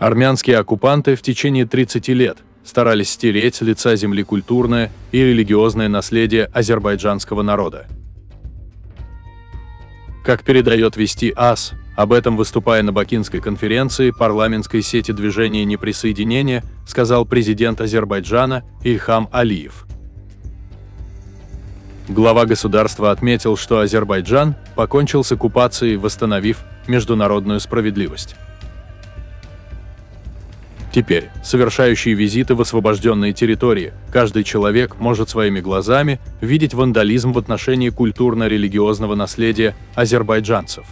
Армянские оккупанты в течение 30 лет старались стереть с лица земли культурное и религиозное наследие азербайджанского народа. Как передает Вести АС, об этом, выступая на Бакинской конференции парламентской сети движения неприсоединения, сказал президент Азербайджана Ильхам Алиев. Глава государства отметил, что Азербайджан покончил с оккупацией, восстановив международную справедливость. Теперь, совершающий визиты в освобожденные территории, каждый человек может своими глазами видеть вандализм в отношении культурно-религиозного наследия азербайджанцев.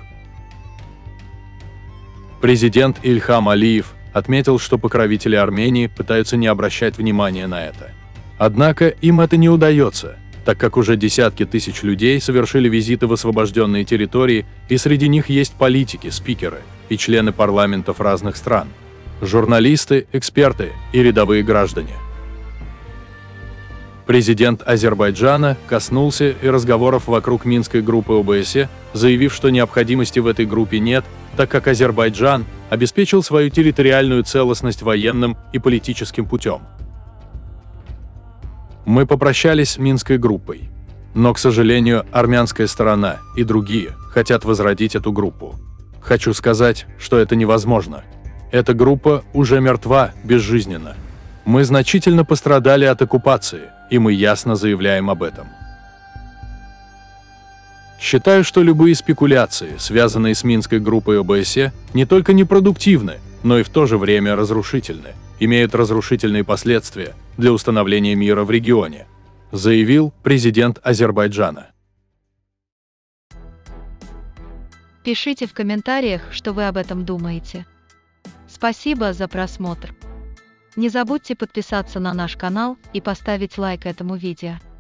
Президент Ильхам Алиев отметил, что покровители Армении пытаются не обращать внимания на это. Однако им это не удается, так как уже десятки тысяч людей совершили визиты в освобожденные территории, и среди них есть политики, спикеры и члены парламентов разных стран, журналисты, эксперты и рядовые граждане. Президент Азербайджана коснулся и разговоров вокруг Минской группы ОБСЕ, заявив, что необходимости в этой группе нет, так как Азербайджан обеспечил свою территориальную целостность военным и политическим путем. Мы попрощались с Минской группой. Но, к сожалению, армянская сторона и другие хотят возродить эту группу. Хочу сказать, что это невозможно. Эта группа уже мертва, безжизненна. Мы значительно пострадали от оккупации, и мы ясно заявляем об этом. Считаю, что любые спекуляции, связанные с Минской группой ОБСЕ, не только непродуктивны, но и в то же время разрушительны, имеют разрушительные последствия для установления мира в регионе, заявил президент Азербайджана. Пишите в комментариях, что вы об этом думаете. Спасибо за просмотр. Не забудьте подписаться на наш канал и поставить лайк этому видео.